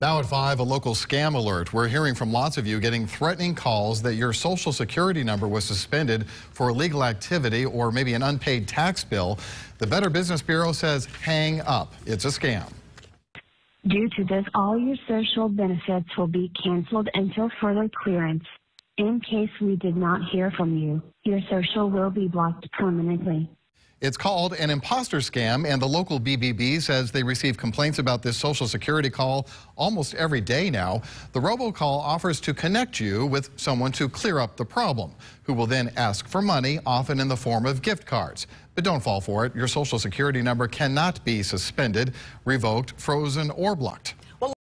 Now at 5, a local scam alert. We're hearing from lots of you getting threatening calls that your Social Security number was suspended for illegal activity or maybe an unpaid tax bill. The Better Business Bureau says hang up. It's a scam. Due to this, all your social benefits will be canceled until further clearance. In case we did not hear from you, your social will be blocked permanently. It's called an imposter scam, and the local BBB says they receive complaints about this Social Security call almost every day now. The robocall offers to connect you with someone to clear up the problem, who will then ask for money, often in the form of gift cards. But don't fall for it. Your Social Security number cannot be suspended, revoked, frozen, or blocked.